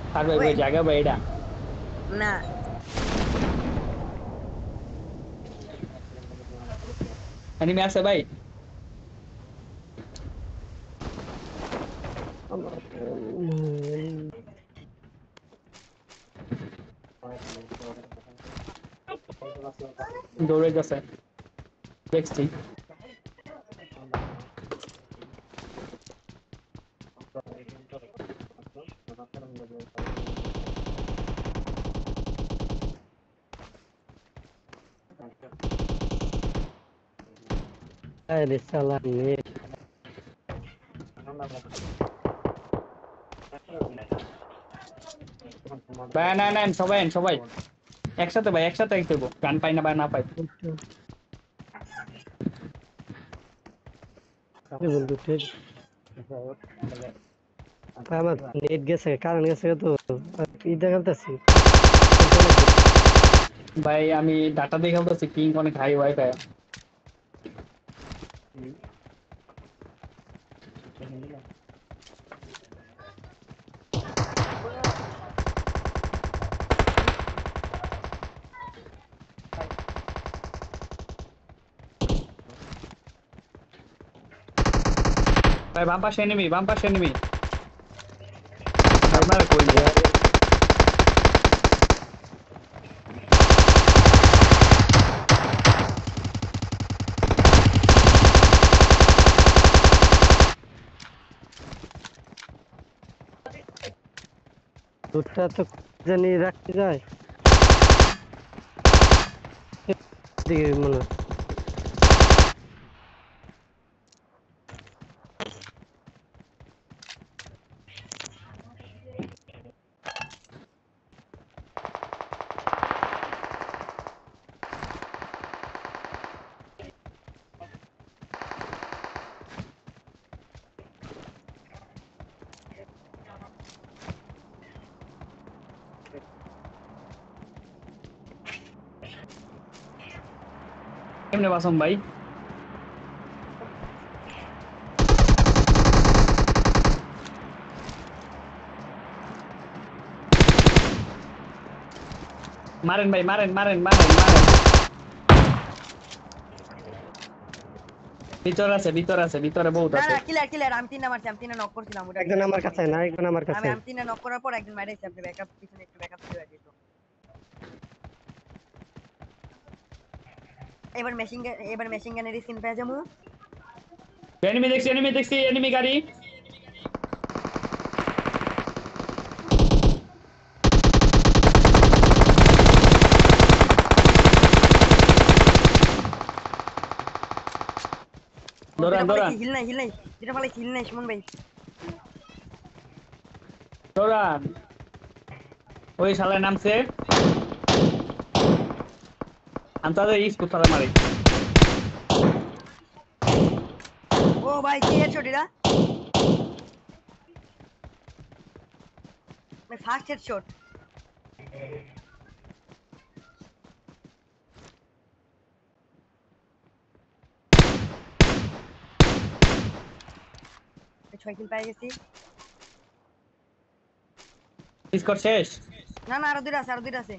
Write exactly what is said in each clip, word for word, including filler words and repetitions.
আর ভাই ভাই জায়গা ভাই এটা না এনিমি আছে ভাই দৌড়ে যাচ্ছে দেখছি আরে শালা নেট ভাই না না সবাই সবাই একসাথে ভাই একসাথে খেলবো গান পাই না বা না পাই বন্ধু ঠিক আমার নেট গেছে কারণ গেছে তো ই দেখাতেছি ভাই আমি ডাটা দিয়ে খেলতেছি পিং অনেক হাই ওয়াইফাই ভাই বাম পাশে এনিমি বাম পাশে এনিমি আপনারা কই যা দুধটা তো জানি রাখতে যায় দিকে মনে হয়। কেমনে বাসম ভাই মারেন ভাই মারেন মারেন মারেন মারেন ভিতর আছে ভিতর আছে ভিতরে বহুত না আছে না কিলার কিলার আমি তিনটা মারছি আমি তিনটা নক করছিলাম ওটা একজন আমার কাছে না একজন আমার আমি কাছে আমি তিনটা নক করার পর একজন মাইরাইছে আপনি ব্যাকআপ পিছনে একটু ব্যাকআপ দিতে দিত এবার মেশিন গান এবার মেশিন গানের স্কিন পেয়ে যাবো এনিমি দেখছি এনিমি দেখছি এনিমি গাড়ি দৌড়ান দৌড়ান হিল নাই হিল নাই যেটা ফালাই হিল নাই সুমন ভাই দৌড়ান ওই শালায় নামছে আমি তাদের ইস্কু তারা মারি ও ভাই কি হেডশট এটা ভাই ফার্স্ট হেডশট ছয় কিল পেয়ে গেছি স্কোর শেষ না না আরো দুইটা আছে আরো দুইটা আছে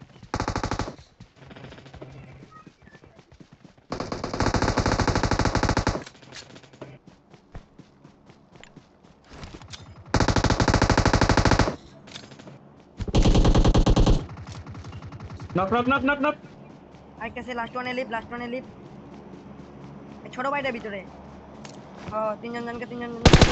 knock knock knock knock knock আরেকটা আছে লাস্ট ওয়ান এলিপ লাস্ট ওয়ান এলিপ ছোট ভাইটার ভিতরে ও তিনজন জনকে তিনজন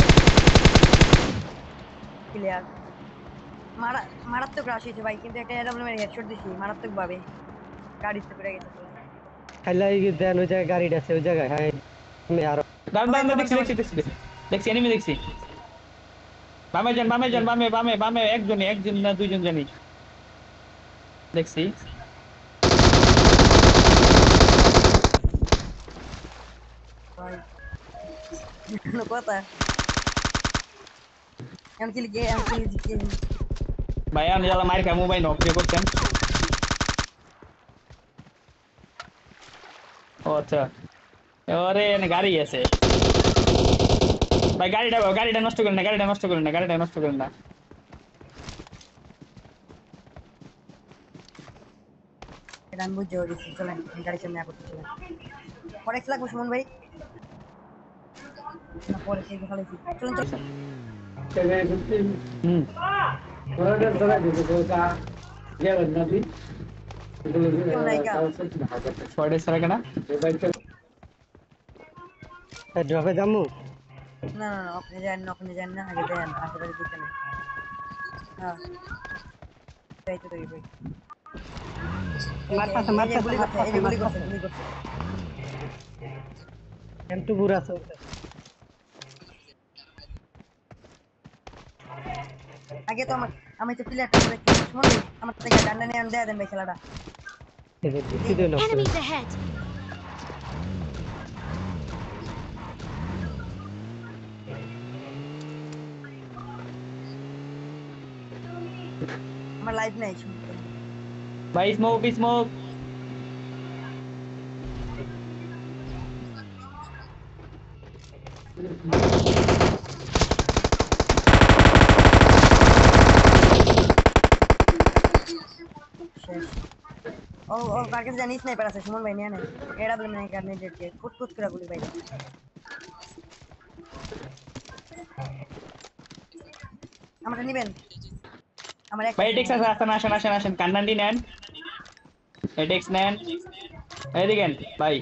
ক্লিয়ার মারা মারাত্মক রাশ হয়েছে ভাই কিন্তু একটা এডব্লিউ এর হেডশট দিছি মারাত্মক ভাবে গাড়িতে পড়ে গেছে খাইলা এই দেন ওই জায়গায় গাড়িটা আছে ওই জায়গায় হ্যাঁ আমি আর দাম দাম দেখছি দেখছি দেখছি দেখছি এনিমি দেখছি বামে যান বামে যান বামে বামে বামে একজনই একজন না দুইজন জানি দেখছি ভাই কথা এম কিল গে এম কিল জিকে ভাই আমি জ্বালা মার খামু ভাই নক কে করতেন ও আচ্ছা এবারে এনে গাড়ি আছে ভাই গাড়িটা গাড়িটা নষ্ট করেন না গাড়িটা নষ্ট করেন না গাড়িটা নষ্ট করেন না এটা আমি বুঝতে পেরেছি, চলেন গাড়ির সামনে করতে চলেন। ফরেক্স লাগবে সুমন ভাই না পরে সেই ফেলাইছি, চলেন চলেন। হুম কেউ নাই কা ছয়টা ছাড়া কেনা ড্রপে যামু না না না আপনি যান না, আপনি যান না, আগে দেন আশেপাশে দিকে না। হ্যাঁ তাই তো তৈরি ভাই, এই যে এই মারতাছে যে এই যে মারতাছে গুলি করছে, এই মারতাছে যে গুলি করছে, মারতাছে গুলি করছে। এম টু বুড়া আছে আগে তো আমার আমি তো প্লেয়ারটা করে সুমন ভাই আমার থেকে ডান্ডা নিয়ে আন দেয়া দেন ভাই খেলাটা। এই যে ডিসি দিয়ে নক করে Enemies ahead! আমার লাইফ নাই সুমন ভাই। ভাই স্মোক স্মোক শেষ। ও ও কার কাছে জানি স্নাইপার আছে সুমন ভাই নিয়ে নেন, এটা বলে নাই কার নেই ডেটকে ফুট ফুট করে গুলি ভাই। আমারটা নিবেন আমার একটা ভাই এটেক্স আছে, আসেন আসেন আসেন আসেন কান্নান্ডি নেন, এটেক্স নেন, এদিকে ভাই।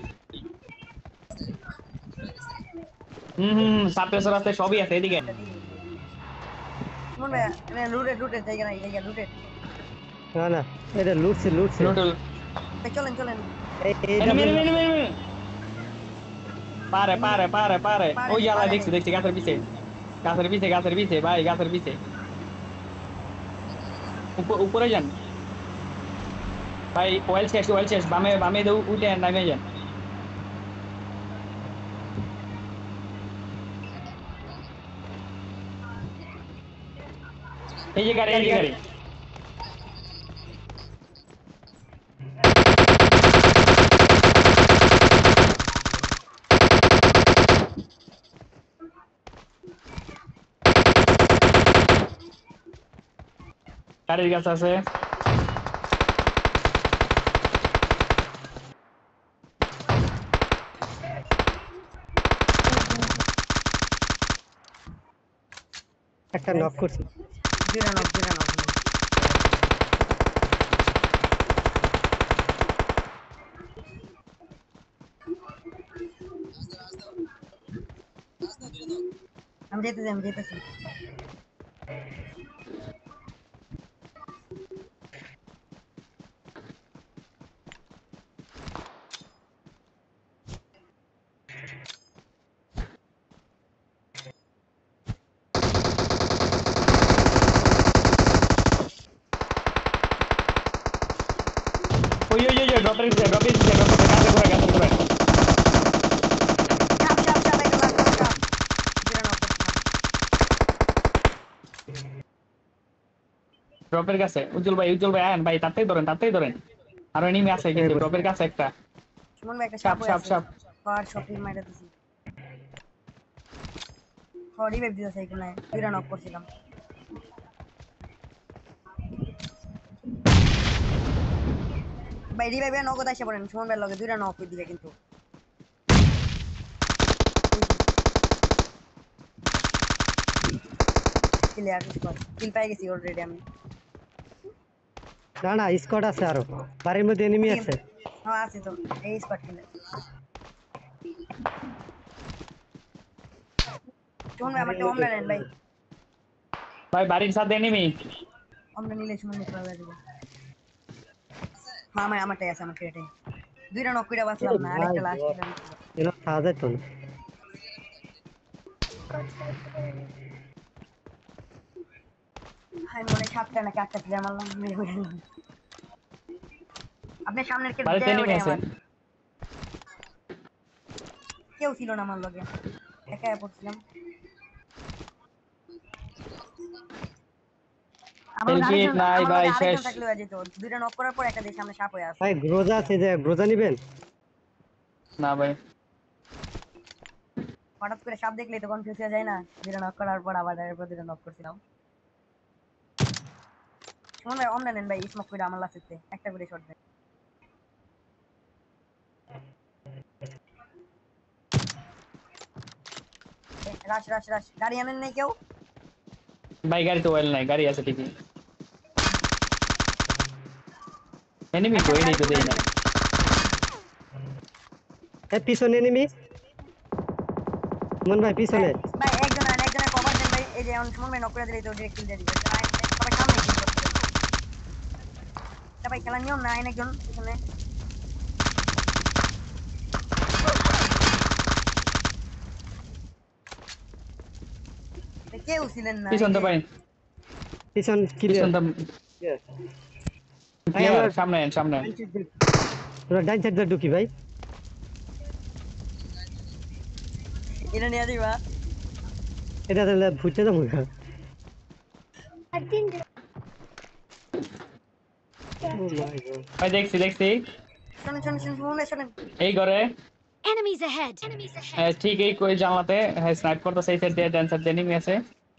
হুম হুম সাপ্রেসর আছে, সবই আছে, এদিকে সুমন ভাই এনে লুটেড লুটেড জায়গা নাই, জায়গা লুটেড না না এটা লুটছে লুটছে নুটুল ভাই চলেন চলেন। এই এই এনিমি ডাবল এনিমি এনিমি পারে পারে পারে পারে পারে ওই নি, জ্বালা পারে দেখছি নি। দেখছি গাছের পিছে, গাছের পিছে গাছের পিছে ভাই, গাছের পিছে উপ- উপরে যান ভাই, ওয়েল শেষ ওয়েল শেষ, বামে বামে দে উঠে নামে যান। এই যে গাড়ি এই যে গাড়ি গাড়ির কাছে আছে। একটা নক করছি দুইটা নক দুইটা নক। আমি যেতেছি আমি যেতেছি। ওই ওই ওই ড্রপের পিছে ড্রপের পিছে ড্রপের গাছে করে গাছে করে চাপ চাপ চাপ একটা লাস্ট চাপ দুইটা নক করছিলাম। ড্রপের কাছে উজ্জ্বল ভাই, উজ্জ্বল ভাই আন ভাই, তাতেই ধরেন তাতেই ধরেন, আর এনিমি আছে কিন্তু ড্রপের কাছে একটা। সুমন ভাই একটা সাপ সাপ সাপ আছে সাপ পার শপিং মাইরা দিছি। সরি ওয়েব দিতেছে এখানে দুইটা নক করছিলাম। ভাই রিভাইভে নক কোথায় এসে পড়েন সুমন ভাইয়ের লগে দুইটা নক দিবে কিন্তু। ক্লিয়ার স্কোর কিল পাই গেছি অলরেডি আমি। না না স্কোয়াড আছে আরো বাড়ির মধ্যে এনিমি আছে হ্যাঁ আছে তো এই স্কোয়াড কিলে। সুমন ভাই আমারটা অমরা নেন ভাই, ভাই বাড়ির সাথে এনিমি। অমরা নিলে সুমন ভাই পাওয়া যাবে। হ্যাঁ আমার আমারটাই আছে আমার ক্রেটে দুইটা নক কইরা বাঁচলাম না, ভাই আরেকটা লাস্ট কিল। এরা খাওয়া যেত না আমি মনে হয় সাতটা নাকি আটটা প্লেয়ার মারলাম মেরে মেরে নিলাম। আপনার সামনের কে বাড়িতে দেয় এনিমি ওটাই আছে। আমার, কেউ ছিল না আমার লগে, একা একা পড়ছিলাম। আমার লগে হেলমেট আরেকজন, নাই আমার ভাই, লগে শেষ। আরেকজন থাকলে হয়ে যেত। দুইটা নক করার পর একটা দিয়ে সামনে সাপ হয়ে আছে। ভাই গ্রোজা আছে যে গ্রোজা নিবেন না ভাই হঠাৎ করে সাপ দেখলেই তো কনফিউজ হয়ে যায় না। দুইটা নক করার পর আবার এরপর দুইটা নক করছিলাম। সুমন ভাই অমনা নেন ভাই স্মোক করে আমার লাস্টে একটা করে শট দেন। রাশ রাশ রাশ গাড়ি আনেন নাই কেউ? ভাই গাড়ি তো ওয়েল নাই, গাড়ি আছে ঠিকই। এনিমি তো আচ্ছা, এই তো গাড়ি দেই উঠাই না। দিবেন। এ পিছনে এনিমি মন ভাই পিছনে। ভাই একজন আনেন, একজনের কভার দেন ভাই। এই যে এখন সুমন ভাই নক করে দিলেই তো ডিরেক্ট কিল দিয়ে দিবে। একজন আনেন, সবাই সামনে কিল করতে। এটা ভাই খেলার নিয়ম না, আইন একজন পিছনে। এটা কেউ ছিলেন না এই পিছন তো যে। ভাই, পিছন পিছন ক্লিয়ার। তো ভাই ক্লিয়ার, আমরা সামনে আন, সামনে আন। ডাইন সাইড দিয়ে- আমরা ডাইন সাইড দিয়ে ঢুকি ভাই। এটা নিয়ে দিবা। এটা তাহলে ভুটে যাবো না। Oh my god. ভাই দেখছি দেখছি শোনেন শোনেন শোনেন সুমন ভাই শোনেন। এই ঘরে। Enemies ahead. Enemies ahead. হ্যাঁ, ঠিক এই কই জানলাতে, হ্যাঁ স্নাইপ করতেছে এই সাইড দিয়ে, ডান সাইড দিয়ে এনিমি আছে।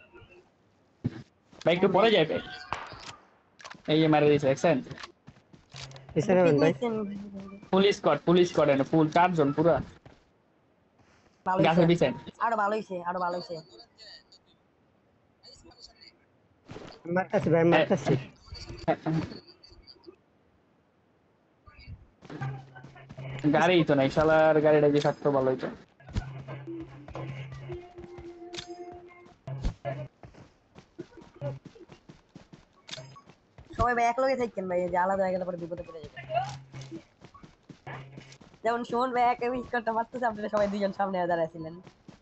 ভাই একটু পরে যাবে, এই যে মারা দিয়েছে দেখছেন। পিছনে পিক আন ভাই। নিচ্ছেন। ফুল স্কোয়াড, ফুল স্কোয়াড এনে ফুল চারজন পুরা ভালো হইছে, গাছের পিছে। আরো ভালো হইছে, আরো ভালো হইছে। মারতাছি ভাই মারতাছি। গাড়ি তো নাই, শালার গাড়িটা যে থাকতো ভালো হইতো। সবাই ভাই এক লগে থাকেন ভাই, এই যে আলাদা হয়ে গেলে পরে বিপদে পড়ে যাবে। যেমন সুমন ভাই একা উইশ করতে পারতেছে, আপনারা সবাই দুইজন সামনে দাঁড়াইছিলেন।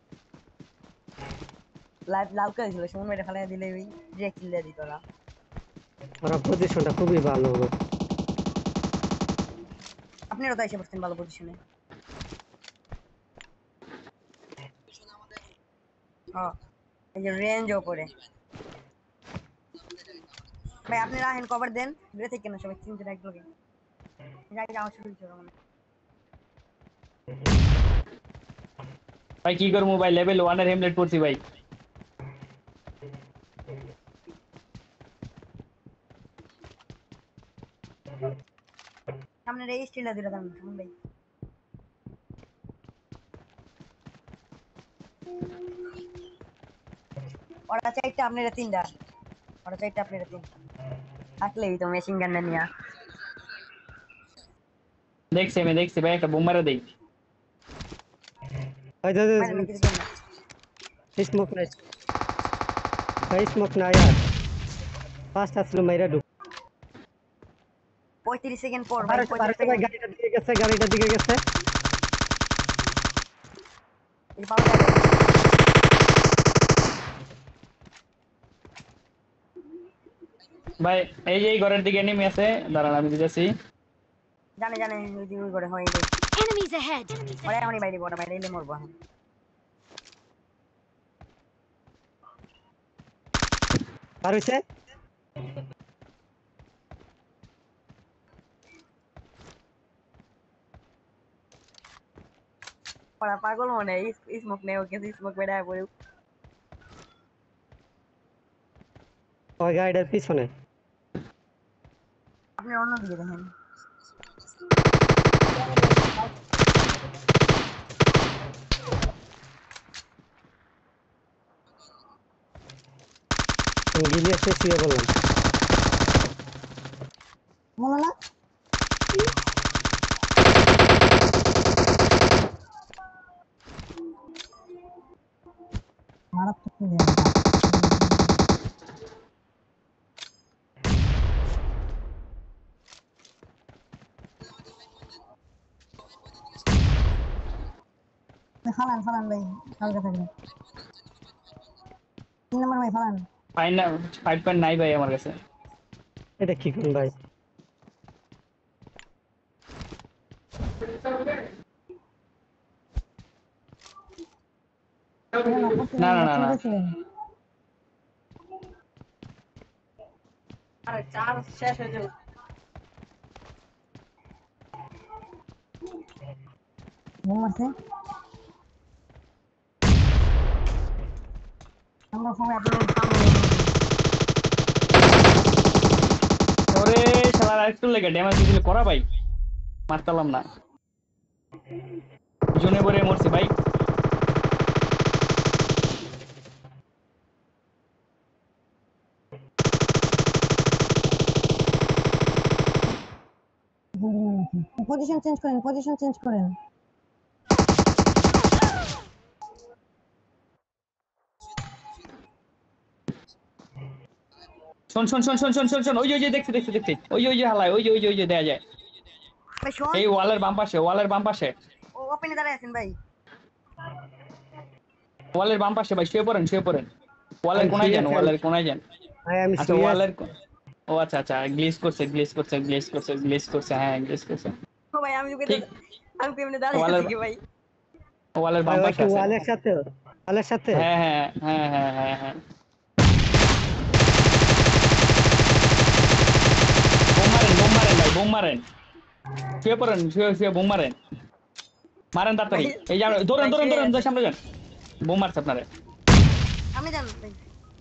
লাইভ লাল করে দিছিল, সুমন ভাইটা ফেলাই দিলে ওই ডিরেক্ট কিল দিয়ে দিত ওরা। ওরা পজিশনটা খুবই ভালো। আপনারও তো এসে পড়ছেন ভালো পজিশনে। হ্যাঁ, এই যে রেঞ্জ ওপরে। ভাই আপনি রাহেন কভার দেন, দূরে থেকে না সবাই তিনজন এক লগে। গাড়ি যাওয়া শুরু হয়েছে মানে। ভাই কি করবো ভাই, লেভেল ওয়ান এর হেমলেট পড়ছি ভাই। সামনে রে স্টিলা দিলা দাম সুমন ভাই। ওরা চাইটা আপনারা তিনটা, ওরা চাইটা আপনারা তিনটা থাকলেই তো মেশিন গানটা নিয়া। দেখছি আমি দেখছি ভাই, একটা বোম মারা দেই। ভাই দাদা মানে না কিছু না। স্মোক নাই ভাই, স্মোক নাই আর ফাস্ট আসলো মাইরা ঢুক। পঁয়ত্রিশ সেকেন্ড পর ভাই, আরেকটা পঁয়ত্রিশ আরেকটা ভাই সেকেন্ড। গাড়িটা দিকে গেছে, গাড়িটা দিকে গেছে। এই পাওয়া যায়। ভাই এই যে এই ঘরের দিকে এনিমি আছে, দাঁড়ান আমি দিতেছি। জানে জানে ওই যে ওই করে হয় এই যে। Enemies ahead. Enemies ওরা ahead. এখনই বাইরে বড় বাইরে এলে মরবো এখন। আর হইছে ওরা পাগল মনে হয়, স্মোক নেই ওকে, স্মোক বেড়া পড়ে। ওই গাড়িটার পিছনে। আপনি অন্য দিকে দেখেন। আমি গিলিয়ে শেষ হয়ে বললাম। বলো না মারাত্মক দেন। ফালান ফালান ভাই, হালকা থাকবে। তিন নম্বর ভাই ফালান। ফাইন না, ফাইভ পয়েন্ট নাই ভাই আমার কাছে। এটা কি কোন ভাই? না না না না, আরে চার শেষ হয়ে যাবে। ঘুম আছে আমরা সময় আপনার সামনে। ওরে শালার আরেকটু লেগে ড্যামেজ দিলে করা ভাই, মারতাম না। জোনে পরে মরছি ভাই। পজিশন চেঞ্জ করেন, পজিশন চেঞ্জ করেন। শোন শোন শোন শোন শোন শোন শোন, ওই যে ওই যে দেখছি দেখছি দেখছি, ওই যে ওই যে হালায়, ওই যে ওই যে ওই যে দেয়া যায় ভাই শোন, এই ওয়ালের বাম পাশে, ওয়ালের বাম পাশে, ও ওপেনে দাঁড়ায় আছেন ভাই। ওয়ালের বাম পাশে ভাই, শুয়ে পড়েন শুয়ে পড়েন। ওয়ালের আমি কোনায় শুয়ে যান, আছি, ওয়ালের কোনায় যান। ভাই আমি আচ্ছা শুয়ে আছি। ওয়ালের কো- ও আচ্ছা আচ্ছা, গ্লিচ করছে গ্লিচ করছে গ্লিচ করছে গ্লিচ করছে, হ্যাঁ গ্লিচ করছে। ও ভাই আমি ওকে ঠিক। আমি কেমনে দাঁড়ায় ওয়ালের আছি কি ভাই? ওয়ালের ভাই বাম ওই পাশে কি আছে। ওয়ালের সাথে, ওয়ালের সাথে? হ্যাঁ হ্যাঁ হ্যাঁ হ্যাঁ হ্যাঁ হ্যাঁ। বোম মারেন বোম মারেন ভাই, বোম মারেন, শুয়ে পড়েন শুয়ে শুয়ে বোম মারেন, মারেন তাড়াতাড়ি। এই যে আপনি- ধরেন ধরেন ধরেন, ধরে সামনে যান। বোম মারছে আপনারে। আমি জান ভাই।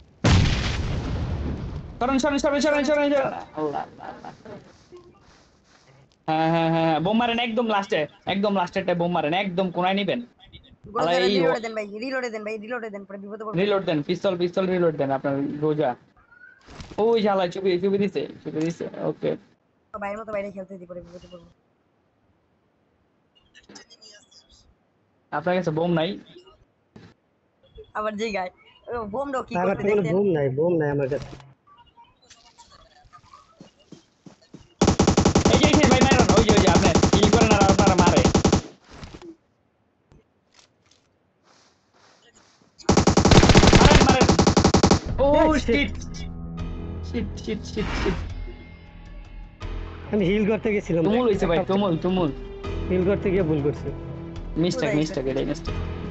সরেন সরেন সরেন সরেন সরেন সরেন। আল্লাহ আল্লাহ আল্লাহ। হ্যাঁ হ্যাঁ হ্যাঁ হ্যাঁ, বোম মারেন একদম লাস্টে, একদম লাস্টেরটা বোম মারেন, একদম কোনায় নিবেন। গোল আল্লাহ, করে এই রিলোড দেন ভাই, রিলোড দেন ভাই, রিলোড দেন, পরে বিপদে পড়বেন। রিলোড দেন, পিস্তল পিস্তল রিলোড দেন আপনার রোজা। ওই ঝালা চুপি চুপি দিছে চুপি দিছে, ওকে। তো ভাইয়ের মতো বাইরে খেলতে দিই, পরে বিপদে পড়বো। আপনার কাছে বোম নাই? আবার যে গায় বোম ডো কি আমার করতে তো কোনো দেখছেন? বুম নাই, বুম নাই আমার কাছে। এই যে এই যে ভাই মারেন, ওই যে ওই যে আপনি হিল করেন আর আপনারা মারে। মারেন মারেন। Oh shit shit shit shit shit. আমি হিল করতে গেছিলাম, তুমুল হইছে ভাই, তুমুল তুমুল। হিল করতে গিয়ে ভুল করছি। মিস্টেক মিস্টেক, এটাই মিস্টেক।